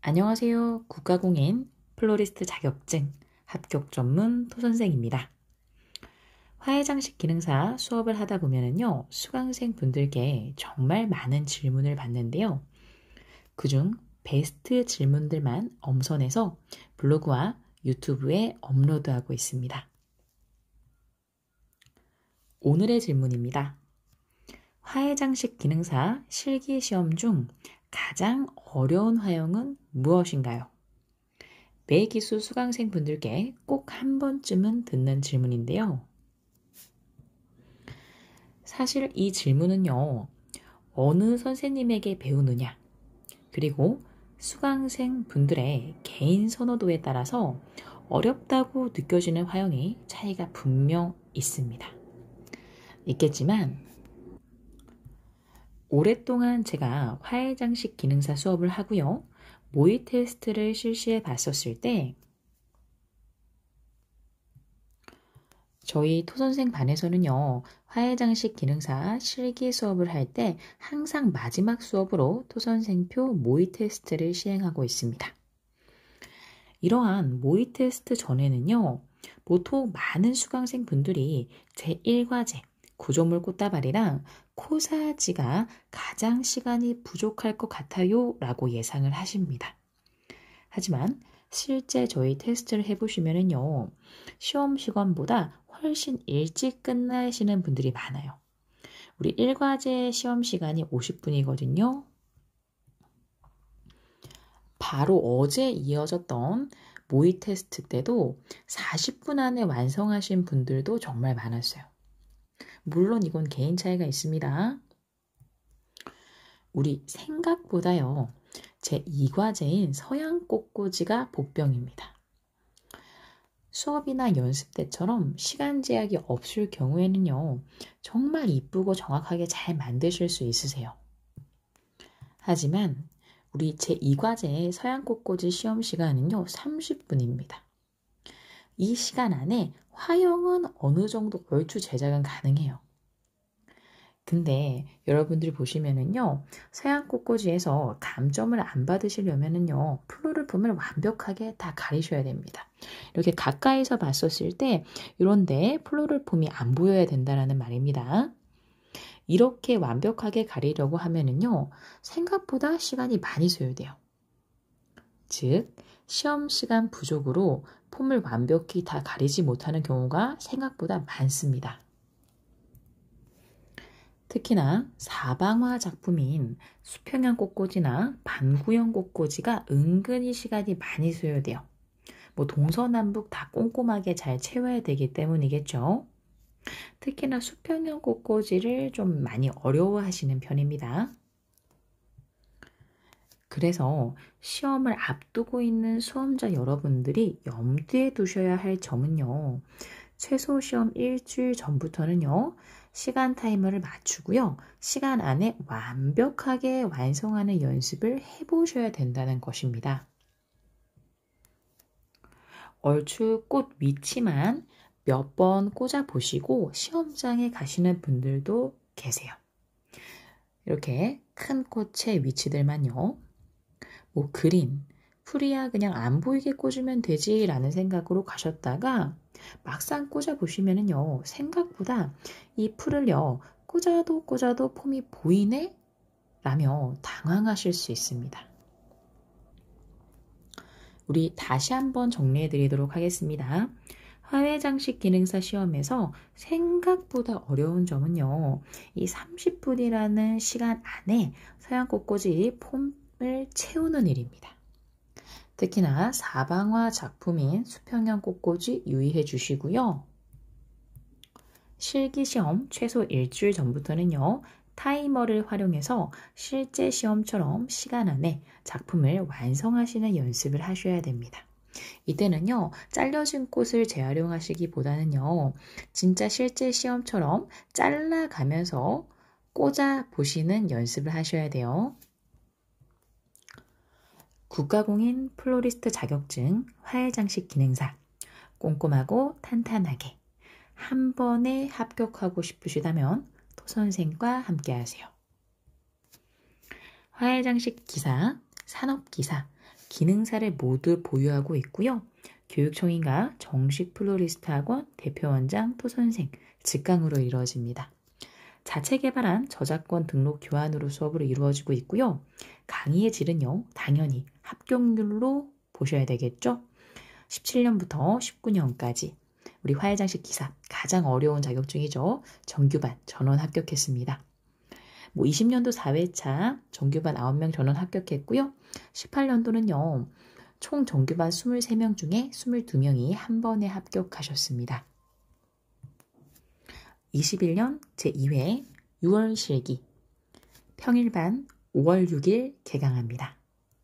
안녕하세요. 국가공인 플로리스트 자격증 합격 전문 토선생입니다. 화해장식 기능사 수업을 하다 보면은요, 수강생 분들께 정말 많은 질문을 받는데요. 그중 베스트 질문들만 엄선해서 블로그와 유튜브에 업로드하고 있습니다. 오늘의 질문입니다. 화해장식 기능사 실기시험 중 가장 어려운 화형은 무엇인가요? 매기수 수강생 분들께 꼭 한 번쯤은 듣는 질문인데요. 사실 이 질문은요, 어느 선생님에게 배우느냐, 그리고 수강생 분들의 개인 선호도에 따라서 어렵다고 느껴지는 화형이 차이가 분명 있습니다. 있겠지만, 오랫동안 제가 화해장식 기능사 수업을 하고요, 모의 테스트를 실시해 봤었을 때 저희 토선생 반에서는요, 화해장식 기능사 실기 수업을 할 때 항상 마지막 수업으로 토선생표 모의 테스트를 시행하고 있습니다. 이러한 모의 테스트 전에는요, 보통 많은 수강생 분들이 제1과제 구조물 꽃다발이랑 코사지가 가장 시간이 부족할 것 같아요 라고 예상을 하십니다. 하지만 실제 저희 테스트를 해보시면은요, 시험 시간보다 훨씬 일찍 끝나시는 분들이 많아요. 우리 1과제 시험 시간이 50분이거든요. 바로 어제 이어졌던 모의 테스트 때도 40분 안에 완성하신 분들도 정말 많았어요. 물론 이건 개인 차이가 있습니다. 우리 생각보다요, 제2과제인 서양 꽃꽂이가 복병입니다. 수업이나 연습 때처럼 시간 제약이 없을 경우에는요, 정말 이쁘고 정확하게 잘 만드실 수 있으세요. 하지만 우리 제2과제의 서양 꽃꽂이 시험 시간은요, 30분입니다. 이 시간 안에 화형은 어느 정도 얼추 제작은 가능해요. 근데 여러분들이 보시면은요, 서양 꽃꽂이에서 감점을 안 받으시려면은요, 플로럴폼을 완벽하게 다 가리셔야 됩니다. 이렇게 가까이서 봤었을 때 이런데 플로럴폼이 안 보여야 된다라는 말입니다. 이렇게 완벽하게 가리려고 하면은요, 생각보다 시간이 많이 소요돼요. 즉, 시험 시간 부족으로 폼을 완벽히 다 가리지 못하는 경우가 생각보다 많습니다. 특히나 사방화 작품인 수평형 꽃꽂이나 반구형 꽃꽂이가 은근히 시간이 많이 소요돼요. 동서남북 다 꼼꼼하게 잘 채워야 되기 때문이겠죠. 특히나 수평형 꽃꽂이를 좀 많이 어려워하시는 편입니다. 그래서 시험을 앞두고 있는 수험자 여러분들이 염두에 두셔야 할 점은요, 최소 시험 일주일 전부터는요, 시간 타이머를 맞추고요, 시간 안에 완벽하게 완성하는 연습을 해보셔야 된다는 것입니다. 얼추 꽃 위치만 몇 번 꽂아 보시고 시험장에 가시는 분들도 계세요. 이렇게 큰 꽃의 위치들만요, 그린, 풀이야 그냥 안 보이게 꽂으면 되지 라는 생각으로 가셨다가 막상 꽂아 보시면은요, 생각보다 이 풀을요, 꽂아도 폼이 보이네? 라며 당황하실 수 있습니다. 우리 다시 한번 정리해 드리도록 하겠습니다. 화해장식 기능사 시험에서 생각보다 어려운 점은요, 이 30분이라는 시간 안에 서양 꽃꽂이 폼을 채우는 일입니다. 특히나 사방화 작품인 수평형 꽃꽂이 유의해 주시고요. 실기시험 최소 일주일 전부터는요, 타이머를 활용해서 실제 시험처럼 시간 안에 작품을 완성하시는 연습을 하셔야 됩니다. 이때는요, 잘려진 꽃을 재활용하시기보다는요, 진짜 실제 시험처럼 잘라가면서 꽂아 보시는 연습을 하셔야 돼요. 국가공인 플로리스트 자격증 화해장식 기능사, 꼼꼼하고 탄탄하게 한 번에 합격하고 싶으시다면 토선생과 함께하세요. 화해장식 기사, 산업기사, 기능사를 모두 보유하고 있고요. 교육청인과 정식 플로리스트 학원 대표원장 토선생 직강으로 이루어집니다. 자체 개발한 저작권 등록 교환으로 수업으로 이루어지고 있고요. 강의의 질은요, 당연히 합격률로 보셔야 되겠죠. 17년부터 19년까지 우리 화해장식 기사 가장 어려운 자격증이죠. 정규반 전원 합격했습니다. 20년도 4회차 정규반 9명 전원 합격했고요. 18년도는요. 총 정규반 23명 중에 22명이 한 번에 합격하셨습니다. 21년 제2회 6월 실기 평일반 5월 6일 개강합니다.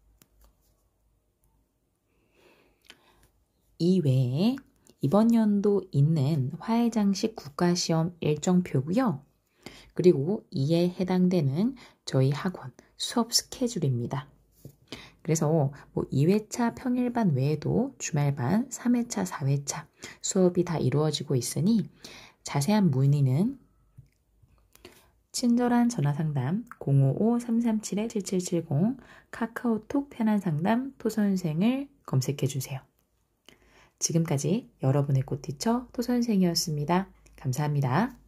이외에 이번 연도 있는 화해장식 국가시험 일정표고요. 그리고 이에 해당되는 저희 학원 수업 스케줄입니다. 그래서 2회차 평일반 외에도 주말반 3회차, 4회차 수업이 다 이루어지고 있으니 자세한 문의는 친절한 전화상담 055-337-7770 카카오톡 편한상담 토선생을 검색해주세요. 지금까지 여러분의 꽃티처 토선생이었습니다. 감사합니다.